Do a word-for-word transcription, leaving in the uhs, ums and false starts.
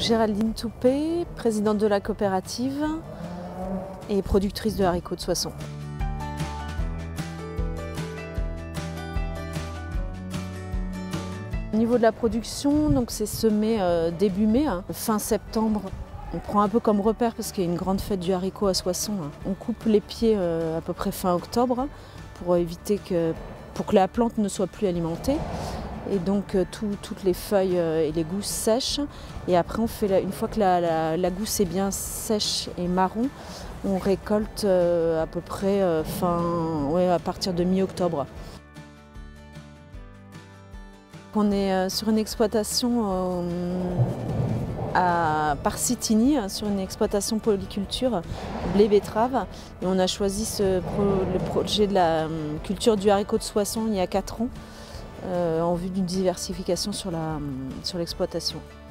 Géraldine Toupé, présidente de la coopérative et productrice de haricots de Soissons. Au niveau de la production, donc c'est semé euh, début mai, hein, fin septembre. On prend un peu comme repère parce qu'il y a une grande fête du haricot à Soissons. Hein. On coupe les pieds euh, à peu près fin octobre pour éviter que, pour que la plante ne soit plus alimentée. Et donc euh, tout, toutes les feuilles euh, et les gousses sèchent. Et après, on fait la, une fois que la, la, la gousse est bien sèche et marron, on récolte euh, à peu près euh, fin, ouais, à partir de mi-octobre. On est euh, sur une exploitation euh, à Parsitigny, sur une exploitation polyculture blé-betterave. Et on a choisi ce pro, le projet de la um, culture du haricot de Soissons il y a quatre ans. Euh, en vue d'une diversification sur la, sur l'exploitation.